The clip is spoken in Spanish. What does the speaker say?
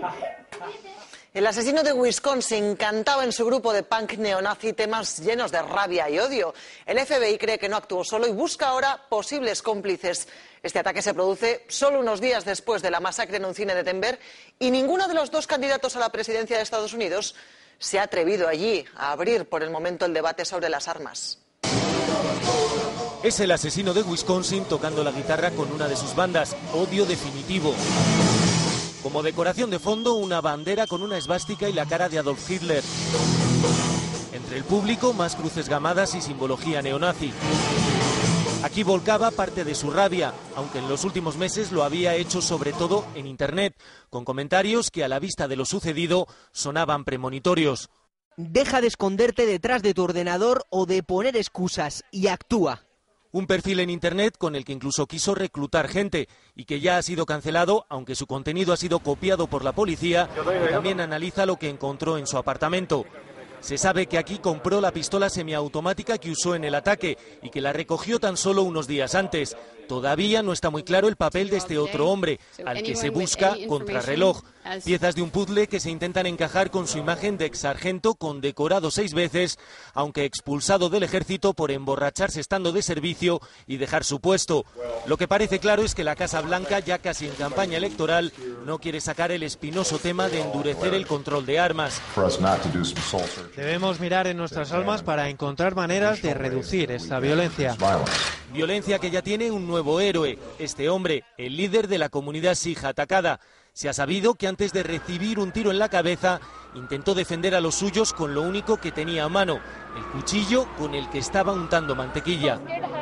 El asesino de Wisconsin cantaba en su grupo de punk neonazi temas llenos de rabia y odio. El FBI cree que no actuó solo y busca ahora posibles cómplices. Este ataque se produce solo unos días después de la masacre en un cine de Denver y ninguno de los dos candidatos a la presidencia de Estados Unidos se ha atrevido allí a abrir por el momento el debate sobre las armas. Es el asesino de Wisconsin tocando la guitarra con una de sus bandas, Odio Definitivo. Como decoración de fondo, una bandera con una esvástica y la cara de Adolf Hitler. Entre el público, más cruces gamadas y simbología neonazi. Aquí volcaba parte de su rabia, aunque en los últimos meses lo había hecho sobre todo en Internet, con comentarios que a la vista de lo sucedido sonaban premonitorios. Deja de esconderte detrás de tu ordenador o de poner excusas y actúa. Un perfil en Internet con el que incluso quiso reclutar gente y que ya ha sido cancelado, aunque su contenido ha sido copiado por la policía, y también analiza lo que encontró en su apartamento. Se sabe que aquí compró la pistola semiautomática que usó en el ataque y que la recogió tan solo unos días antes. Todavía no está muy claro el papel de este otro hombre, al que se busca contrarreloj. Piezas de un puzzle que se intentan encajar con su imagen de exsargento condecorado 6 veces, aunque expulsado del ejército por emborracharse estando de servicio y dejar su puesto. Lo que parece claro es que la Casa Blanca, ya casi en campaña electoral, no quiere sacar el espinoso tema de endurecer el control de armas. Debemos mirar en nuestras almas para encontrar maneras de reducir esta violencia. Violencia que ya tiene un nuevo héroe, este hombre, el líder de la comunidad sij atacada. Se ha sabido que antes de recibir un tiro en la cabeza, intentó defender a los suyos con lo único que tenía a mano, el cuchillo con el que estaba untando mantequilla.